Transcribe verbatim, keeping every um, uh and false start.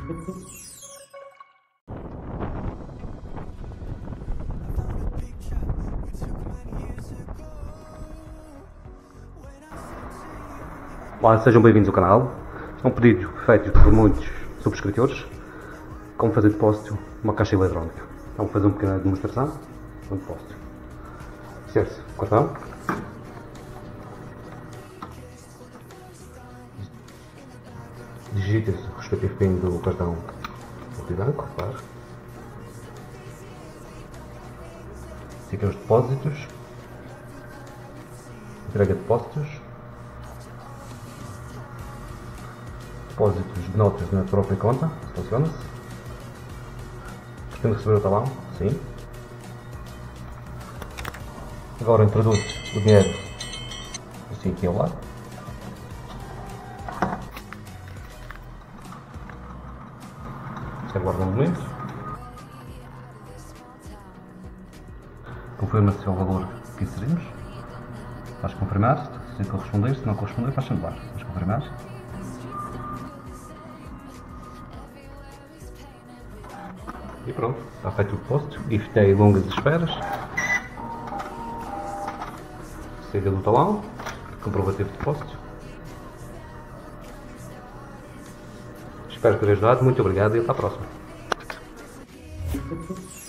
Olá, sejam bem-vindos ao canal. É um pedido feito por muitos subscritores como fazer depósito numa caixa eletrónica. Vamos fazer uma pequena demonstração de um depósito. Insere-se o cartão. Digita-se o respectivo PIN do cartão multibanco, claro. Ficam os depósitos. Entrega de depósitos. Depósitos de notas na própria conta, funciona-se. Pretende receber o talão? Sim. Agora introduz o dinheiro assim aqui ao lado. Aguarda um momento. Confirma-se o valor que inserimos. Faz confirmar, se corresponder, se não corresponder faz anular. Vamos confirmar. E pronto, está feito o depósito. Evitei longas esperas. Siga do talão, comprovativo de depósito. Espero ter ajudado, muito obrigado e até à próxima.